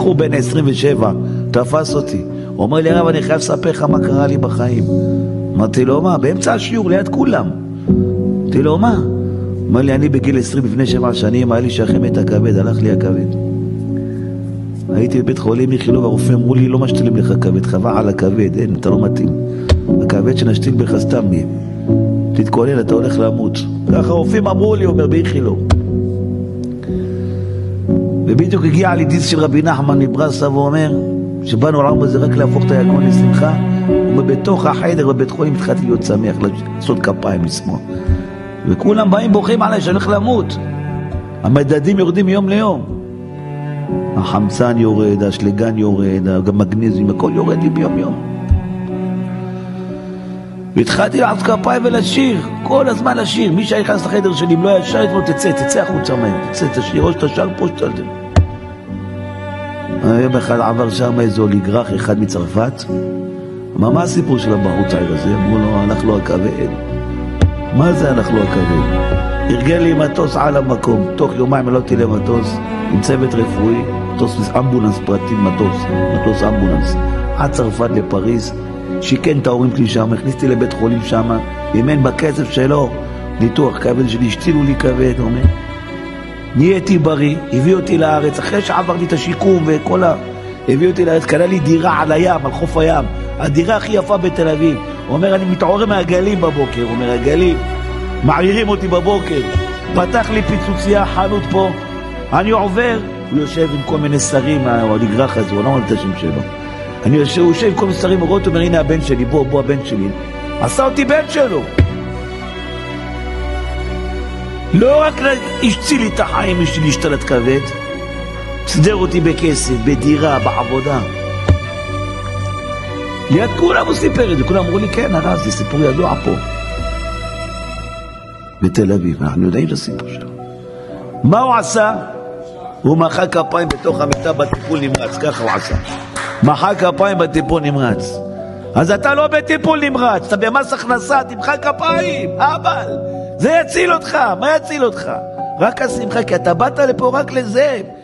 בחור בן 27, תפס אותי. הוא אומר לי, הרב, אני חייב לספר לך מה קרה לי בחיים. אמרתי לו, מה? באמצע השיעור, ליד כולם. אמרתי לו, מה? אמר לי, אני בגיל 20, לפני 7 שנים, היה לי שחמת הכבד, הלך לי הכבד. הייתי בבית חולים איכילוב, הרופא אמרו לי, לא משתילים לך כבד, חווה על הכבד, אין, אתה לא מתאים. הכבד שנשתיל בך סתם מי. תתכונן, אתה הולך למות. ככה הרופאים אמרו לי, אומר, באיכילוב. ובדיוק הגיע לי דיס של רבי נחמן מברסה ואומר, שבאנו לעולם הזה רק להפוך את היגון לשמחה, ובתוך החדר בבית חולים התחלתי להיות שמח, לעשות כפיים לשמוח. וכולם באים בוכים עליי שאני הולך למות. המדדים יורדים מיום ליום. החמצן יורד, השלגן יורד, המגנזיום, הכל יורד לי ביום יום. והתחלתי לעשות כפיים ולשיר, כל הזמן לשיר. מי שנכנס לחדר שלי, אם לא היה שר, תצא החוצה מהם, תשיר, או שאתה שר פה שתלתם. היום אחד עבר שם איזה אוליגרח אחד מצרפת. מה הסיפור של הבחור צעיר הזה? אמרו לו, הלך לו הכבד. מה זה הלך לו הכבד? ארגן לי מטוס על המקום, תוך יומיים עליתי למטוס עם צוות רפואי, מטוס אמבולנס פרטי, מטוס אמבולנס עד צרפת לפריז, שיקן את ההורים שלי שם, הכניסתי לבית חולים שם, אימן בכסף שלו ניתוח כבד שלי, השתילו לי כבד, אומר נהייתי בריא, הביא אותי לארץ, אחרי שעברתי את השיקום וכל הביא אותי לארץ, קנה לי דירה על הים, על חוף הים, הדירה הכי יפה בתל אביב. הוא אומר, אני מתעורר מהגלים בבוקר, הוא אומר, הגלים מערירים אותי בבוקר, פתח לי פיצוצייה, חנות פה, אני עובר, הוא יושב עם כל מיני שרים, האוליגרח הזה, הוא לא אומר את השם שלו, הוא יושב עם כל מיני שרים, הוא אומר, הנה הבן שלי, בוא הבן שלי, עשה אותי בן שלו. לא רק השציל לי את החיים, יש לי להשתלת כבד, סדר אותי בכסף, בדירה, בעבודה. ליד כולם הוא סיפר את זה, כולם אמרו לי, כן, הרב, זה סיפור ידוע פה. בתל אביב, אנחנו יודעים את הסיפור שלו. מה הוא עשה? הוא מחא כפיים בתוך המיטה בטיפול נמרץ, ככה הוא עשה. מחא כפיים בטיפול נמרץ. אז אתה לא בטיפול נמרץ, אתה במס הכנסה, תמחא כפיים, אבל זה יציל אותך, מה יציל אותך? רק השמחה, כי אתה באת לפה רק לזה.